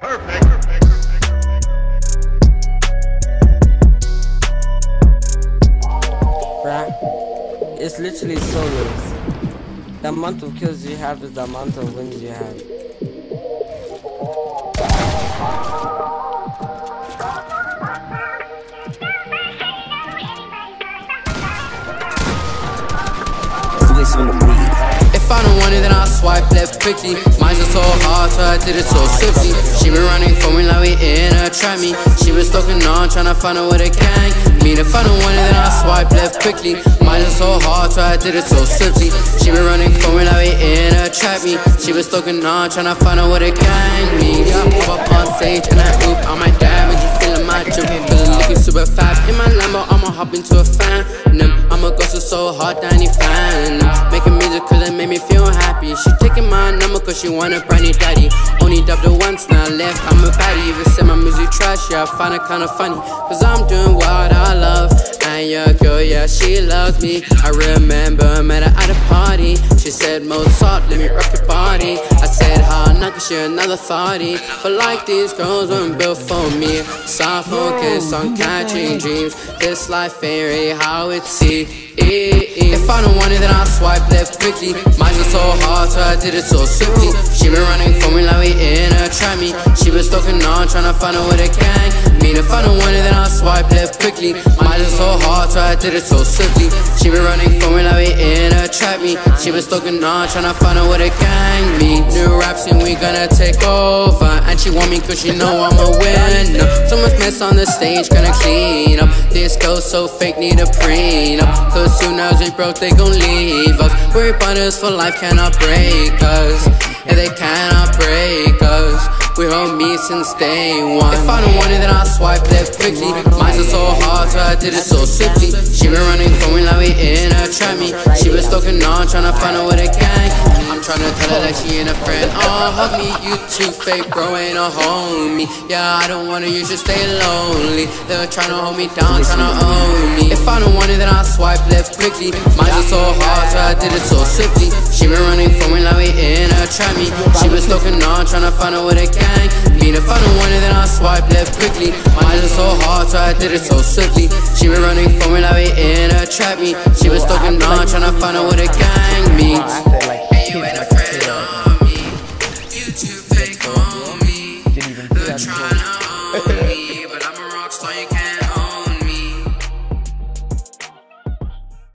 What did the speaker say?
Perfect. Bruh, it's literally solos. The amount of kills you have is the amount of wins you have. If I don't want it, then I'll swipe left quickly. Mine's are so hard, so I did it so swiftly. She been running for me like we in her trap me. She been stalking on, tryna find out with a gang. Mean if I don't want it, then I'll swipe left quickly. Mine's are so hard, so I did it so swiftly. She been running for me like we in her trap me. She been stalking on, tryna find out with a gang. Me, yeah, pop up on stage and I oop on my damage. You feeling my drip, feeling looking super fast. In my Lambo, I'ma hop into a fan. I'ma go so hard, tiny fan. Making music cause it made me feel happy. She taking my number cause she want a brand new daddy. Only dubbed her once, now left, I'm a baddie. Even said my music trash, yeah, I find it kinda funny. Cause I'm doing what I love. And your girl, yeah, she loves me. I remember I met her at a party. She said, Mozart, let me rock your body. I said, how not cause you're another 30. But like these girls weren't built for me. So I focus on catching dreams. This life ain't really how it seems. If I don't want it, then I'll swipe left quickly. Mine's are so hard, so I did it so swiftly. She been running for me like we in her trap me. She been stalking on, tryna find out with a gang. Mean if I don't want it, then I'll swipe left quickly. Mine's are so hard, so I did it so swiftly. She been running for me like we in her trap me. She been stalking on, tryna find out with a gang. Me, new rap scene, we gonna take over. And she want me cause she know I'm a winner. So much mess on the stage, gonna clean up. This girl so fake, need a prenup. Cause soon as we broke, they gon' leave us. We're partners for life, cannot break us. Yeah, they cannot break us. We hold me since day one. If I don't want it, then I'll swipe left quickly. Mine's are so hard, so I did it so swiftly. She been running for me like we in her trap me. She been stalking on, tryna find out with a gang. I'm tryna tell her that she ain't a friend. Oh, hug me, you too fake, bro, ain't a homie. Yeah, I don't want her, you should stay lonely. They're tryna hold me down, tryna own me. If I don't want it, then I'll swipe left quickly. Mine's are so hard, so I did it so swiftly. She been running for me like we in her trap me. She been stalking on, tryna find out with a gang. Mean if I don't want it, then I'll swipe left quickly. Mine's are so hard, so I did it so swiftly. She been running for me like we in her trap me. She been stalking on, tryna find out with a gang meets. And you ain't a friend, no.